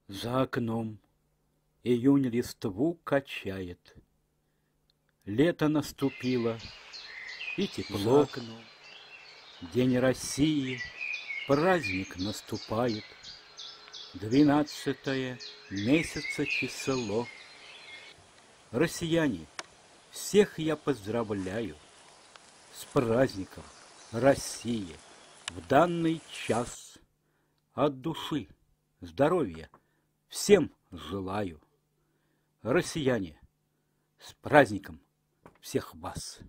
За окном июнь листву качает. Лето наступило, и тепло. День России, праздник наступает. 12 месяца число. Россияне, всех я поздравляю с праздником России в данный час. От души здоровья всем желаю. Россияне, с праздником всех вас!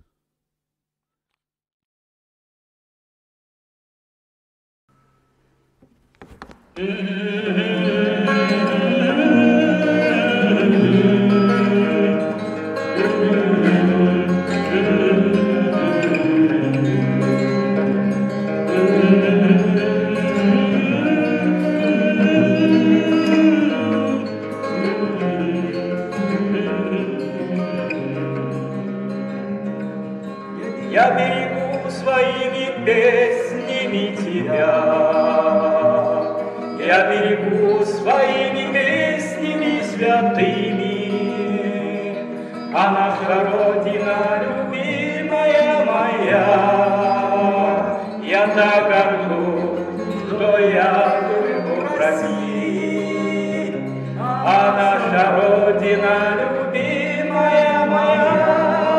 Я берегу своими песнями тебя, я берегу своими песнями святыми, а наша Родина, любимая моя, я так горжусь, что я живу в России, а наша Родина, любимая моя,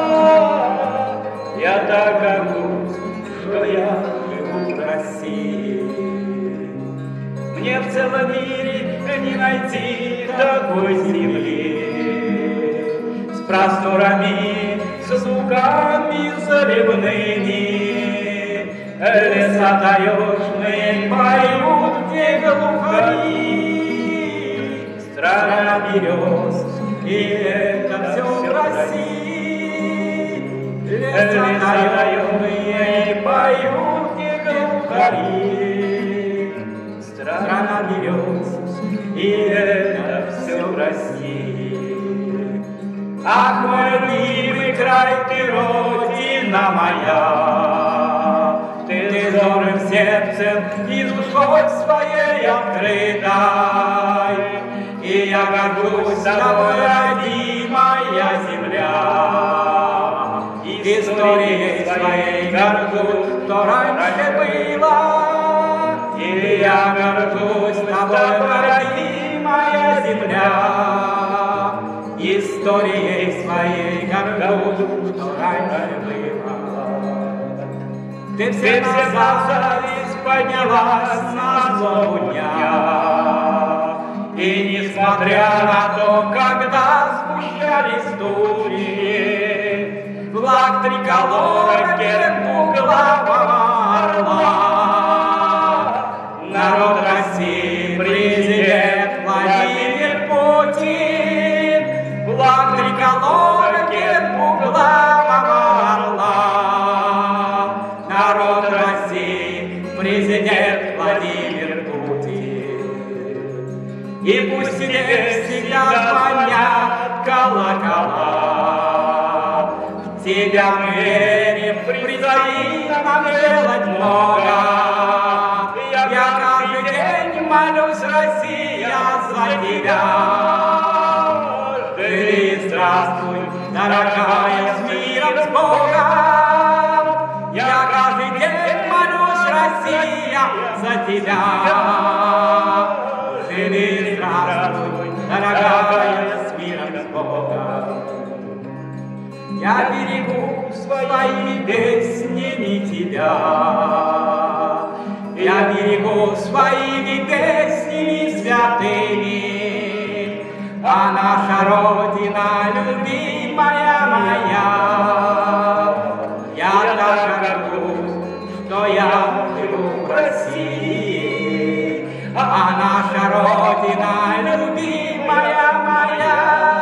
я так горжусь, что я живу в России. Мне в целом мире не найти такой земли, с просторами, с звуками заливными. Леса таежные поют, где глухари, страна берез, и это все в России. Леса таежные поют, где глухари, страна берез, и это все в России. Ах, мой любимый край, ты родина моя, ты взором сердцем и душой своей открытой, и я горжусь тобой, родимая земля. Историей своей горжусь, что раньше было, и я горжусь тобой, родимая земля. Историей своей горжусь, что раньше было. Ты всем зависть поднялась на зло дня, и несмотря на то, когда сгущались тучи, флаг триколора двуглавого орла, народ России, президент Владимир Путин, флаг триколора двуглавого орла, народ России, президент Владимир Путин. И пусть тебе всегда звонят колокола, тебя мы верим, предстоит нам делать много. Я каждый день молюсь, Россия, за тебя. Живи и здравствуй, дорогая, с миром, с Богом. Я каждый день молюсь, Россия, за тебя. Живи и здравствуй, дорогая, с миром, с Богом. Я берегу своими песнями тебя, я берегу своими песнями святыми, а наша Родина, любимая моя, я так горжусь, что я живу в России, а наша Родина, любимая моя,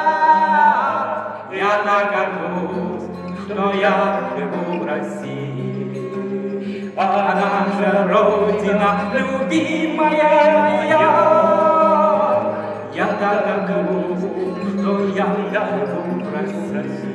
я так горжусь, что я живу в России, а наша Родина, любимая моя, я так горжусь, что я живу в России.